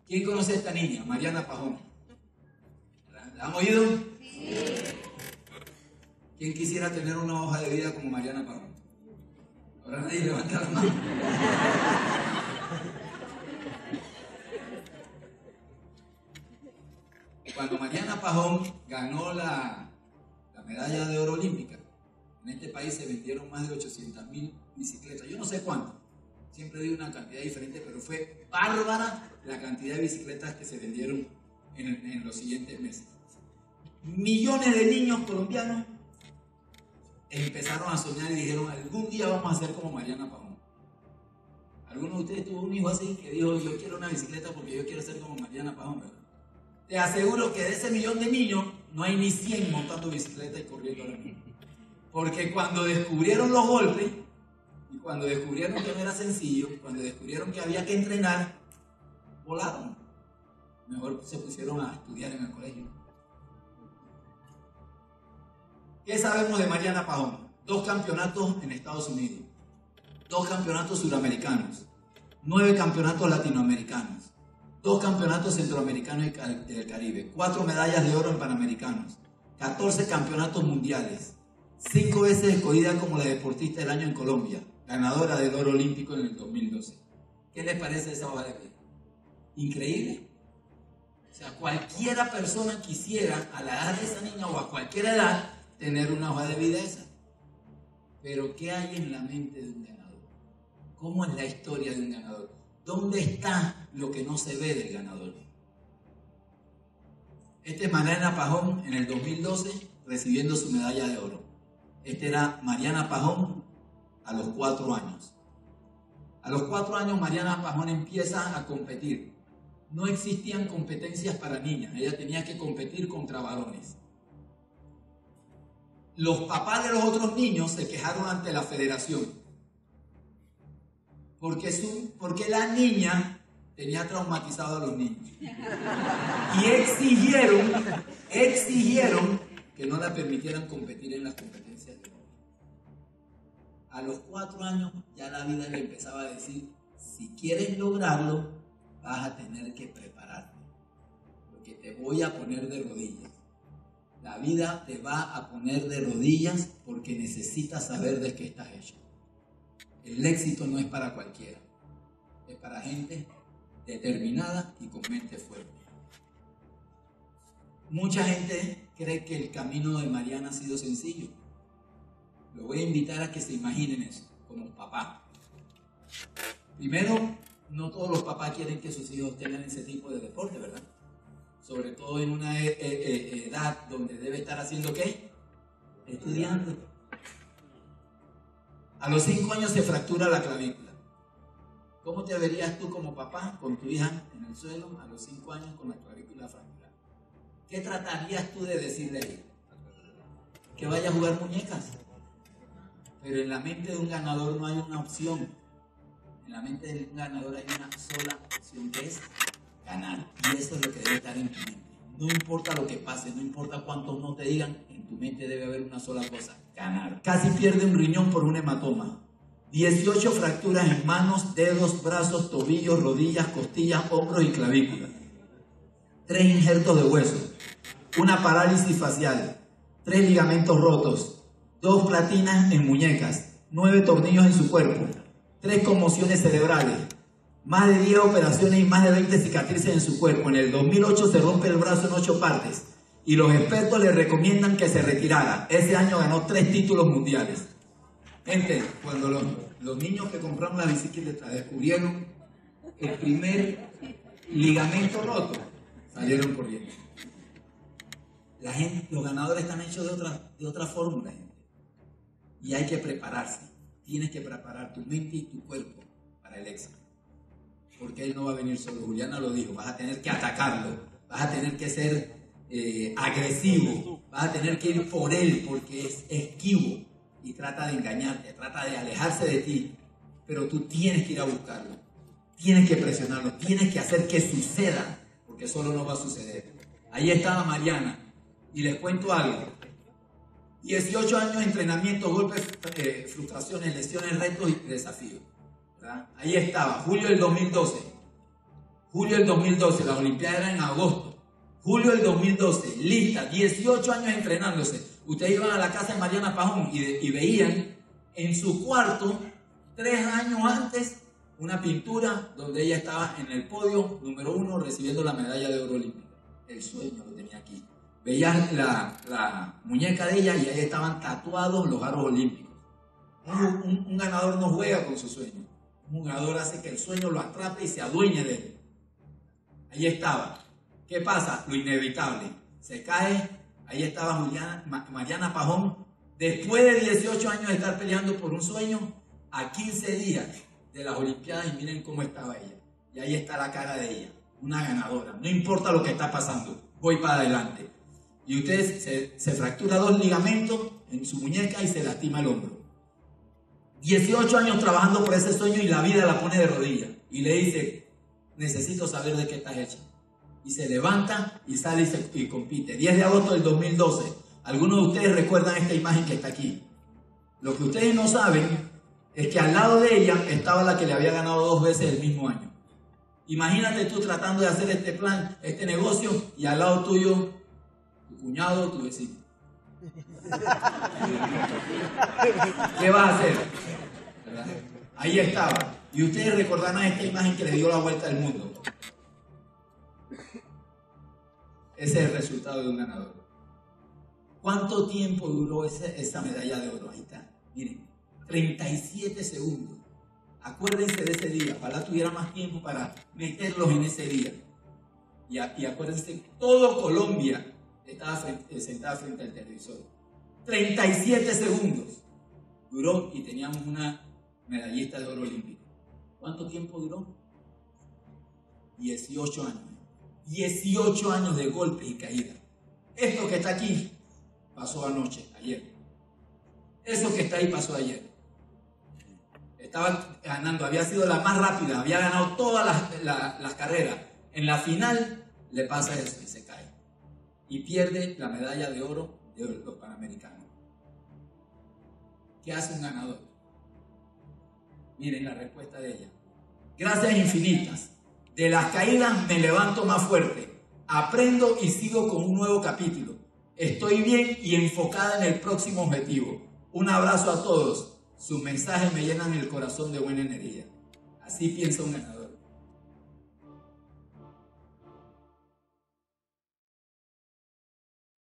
¿Quién conoce a esta niña? Mariana Pajón. ¿La han oído? Sí. ¿Quién quisiera tener una hoja de vida como Mariana Pajón? Ahora nadie levanta la mano. Cuando Mariana Pajón ganó la medalla de oro olímpica, en este país se vendieron más de 800.000 bicicletas. Yo no sé cuánto, siempre digo una cantidad diferente, pero fue bárbara la cantidad de bicicletas que se vendieron en los siguientes meses. Millones de niños colombianos empezaron a soñar y dijeron, algún día vamos a ser como Mariana Pajón. ¿Alguno de ustedes tuvo un hijo así que dijo, yo quiero una bicicleta porque yo quiero ser como Mariana Pajón, verdad? Te aseguro que de ese millón de niños no hay ni 100 montando bicicleta y corriendo ahora mismo. Porque cuando descubrieron los golpes y cuando descubrieron que no era sencillo, cuando descubrieron que había que entrenar, volaron. Mejor se pusieron a estudiar en el colegio. ¿Qué sabemos de Mariana Pajón? 2 campeonatos en Estados Unidos, 2 campeonatos suramericanos, 9 campeonatos latinoamericanos, 2 campeonatos centroamericanos y del Caribe, 4 medallas de oro en panamericanos, 14 campeonatos mundiales, 5 veces escogida como la deportista del año en Colombia, ganadora del oro olímpico en el 2012. ¿Qué les parece esa hoja de vida? Increíble. O sea, cualquiera persona quisiera, a la edad de esa niña o a cualquier edad, tener una hoja de vida esa. Pero ¿qué hay en la mente de un ganador? ¿Cómo es la historia de un ganador? ¿Dónde está lo que no se ve del ganador? Este es Mariana Pajón en el 2012 recibiendo su medalla de oro. Este era Mariana Pajón a los 4 años. A los 4 años Mariana Pajón empieza a competir. No existían competencias para niñas, ella tenía que competir contra varones. Los papás de los otros niños se quejaron ante la federación porque la niña tenía traumatizado a los niños y exigieron que no la permitieran competir en las competencias de hombres. A los 4 años ya la vida le empezaba a decir, si quieres lograrlo, vas a tener que prepararte, porque te voy a poner de rodillas. La vida te va a poner de rodillas porque necesitas saber de qué estás hecho. El éxito no es para cualquiera, es para gente determinada y con mente fuerte. Mucha gente cree que el camino de Mariana ha sido sencillo. Lo voy a invitar a que se imaginen eso, como papá. Primero, no todos los papás quieren que sus hijos tengan ese tipo de deporte, ¿verdad? Sobre todo en una edad donde debe estar haciendo ¿qué? Estudiando. A los 5 años se fractura la clavícula. ¿Cómo te verías tú como papá con tu hija en el suelo a los 5 años con la clavícula fracturada? ¿Qué tratarías tú de decirle a ella? Que vaya a jugar muñecas. Pero en la mente de un ganador no hay una opción. En la mente de un ganador hay una sola opción, que es ganar. Y eso es lo que debe estar en tu mente. No importa lo que pase, no importa cuántos no te digan, en tu mente debe haber una sola cosa: ganar. Casi pierde un riñón por un hematoma. 18 fracturas en manos, dedos, brazos, tobillos, rodillas, costillas, hombros y clavícula. 3 injertos de hueso. Una parálisis facial. 3 ligamentos rotos. 2 platinas en muñecas. 9 tornillos en su cuerpo. 3 conmociones cerebrales. Más de 10 operaciones y más de 20 cicatrices en su cuerpo. En el 2008 se rompe el brazo en 8 partes y los expertos le recomiendan que se retirara. Ese año ganó 3 títulos mundiales. Gente, cuando los niños que compraron la bicicleta descubrieron el primer ligamento roto, salieron corriendo. La gente, los ganadores están hechos de otra fórmula, gente. Y hay que prepararse. Tienes que preparar tu mente y tu cuerpo para el éxito. Porque él no va a venir solo. Juliana lo dijo, vas a tener que atacarlo, vas a tener que ser agresivo, vas a tener que ir por él porque es esquivo y trata de engañarte, trata de alejarse de ti, pero tú tienes que ir a buscarlo, tienes que presionarlo, tienes que hacer que suceda, porque solo no va a suceder. Ahí estaba Mariana y les cuento algo: 18 años de entrenamiento, golpes, frustraciones, lesiones, retos y desafíos. ¿Verdad? Ahí estaba, julio del 2012. Julio del 2012, las Olimpiadas eran en agosto. Julio del 2012, lista, 18 años entrenándose. Ustedes iban a la casa de Mariana Pajón y veían en su cuarto, 3 años antes, una pintura donde ella estaba en el podio número 1 recibiendo la medalla de oro olímpica. El sueño lo tenía aquí. Veían la muñeca de ella y ahí estaban tatuados los aros olímpicos. Un ganador no juega con su sueño. Un ganador hace que el sueño lo atrape y se adueñe de él. Ahí estaba. ¿Qué pasa? Lo inevitable. Se cae. Ahí estaba Mariana Pajón. Después de 18 años de estar peleando por un sueño, a 15 días de las Olimpiadas, y miren cómo estaba ella. Y ahí está la cara de ella. Una ganadora. No importa lo que está pasando. Voy para adelante. Y usted se fractura 2 ligamentos en su muñeca y se lastima el hombro. 18 años trabajando por ese sueño y la vida la pone de rodillas. Y le dice, necesito saber de qué estás hecha. Y se levanta y sale y compite. 10 de agosto del 2012. Algunos de ustedes recuerdan esta imagen que está aquí. Lo que ustedes no saben es que al lado de ella estaba la que le había ganado 2 veces el mismo año. Imagínate tú tratando de hacer este plan, este negocio, y al lado tuyo, tu cuñado o tu vecino. ¿Qué vas a hacer? ¿Verdad? Ahí estaba. Y ustedes recordarán esta imagen que le dio la vuelta al mundo. Ese es el resultado de un ganador. ¿Cuánto tiempo duró esa medalla de oro? Ahí está. Miren, 37 segundos. Acuérdense de ese día. Ojalá tuviera más tiempo para meterlos en ese día. Y acuérdense, todo Colombia estaba sentada frente al televisor. 37 segundos duró y teníamos una medallista de oro olímpico. ¿Cuánto tiempo duró? 18 años. 18 años de golpes y caídas. Esto que está aquí pasó anoche, ayer. Eso que está ahí pasó ayer. Estaba ganando, había sido la más rápida, había ganado todas las carreras. En la final le pasa eso y se cae. Y pierde la medalla de oro de los Panamericanos. ¿Qué hace un ganador? Miren la respuesta de ella. Gracias infinitas. De las caídas me levanto más fuerte. Aprendo y sigo con un nuevo capítulo. Estoy bien y enfocada en el próximo objetivo. Un abrazo a todos. Sus mensajes me llenan el corazón de buena energía. Así piensa un ganador.